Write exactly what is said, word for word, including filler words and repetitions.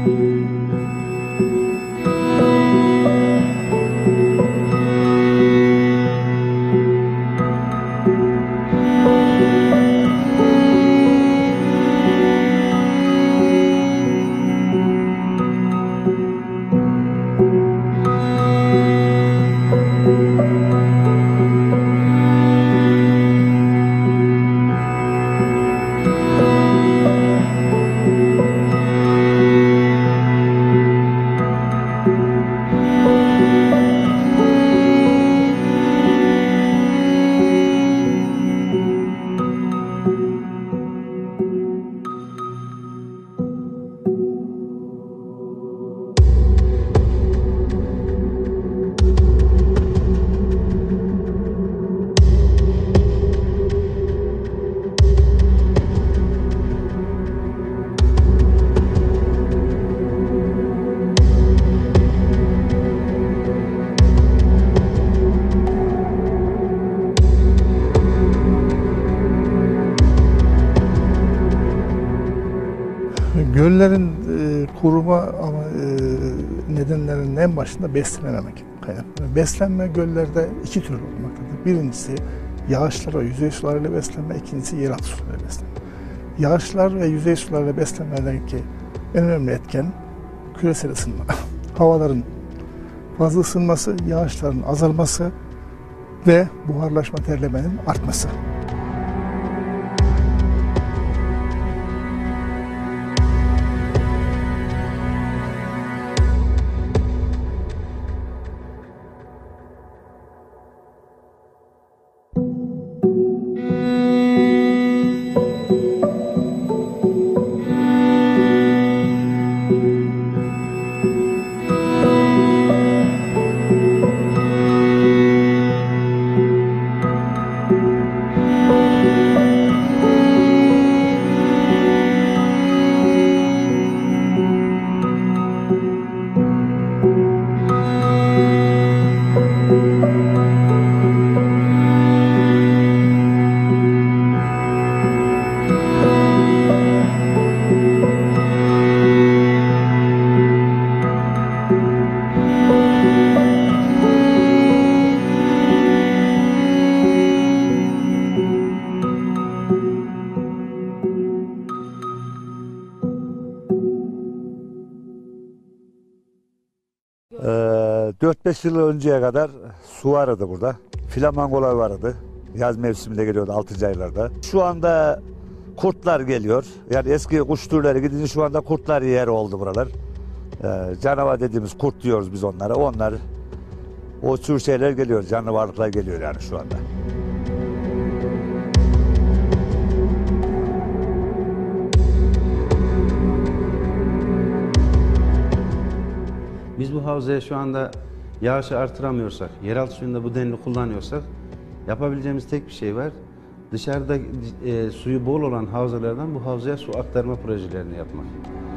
Göllerin e, kuruma ama e, nedenlerinin en başında beslenememek kaynaklanıyor. Beslenme göllerde iki türlü olmaktadır. Birincisi yağışlar ve yüzey sularıyla beslenme, ikincisi yeraltı sularıyla beslenme. Yağışlar ve yüzey sularıyla beslenmedeki en önemli etken küresel ısınma. Havaların fazla ısınması, yağışların azalması ve buharlaşma, terlemenin artması. dört beş yıl önceye kadar su vardı burada. Flamangolar vardı. Yaz mevsiminde geliyordu altıncı aylarda. Şu anda kurtlar geliyor. Yani eski kuş türleri gidince şu anda kurtlar yer oldu buralar. Ee, canavar dediğimiz kurt diyoruz biz onlara. Onlar o tür şeyler geliyor. Canlı varlıklar geliyor yani şu anda. Biz bu havzaya şu anda yağışı artıramıyorsak, yeraltı suyunda bu denli kullanıyorsak yapabileceğimiz tek bir şey var. Dışarıda e, suyu bol olan havzalardan bu havzaya su aktarma projelerini yapmak.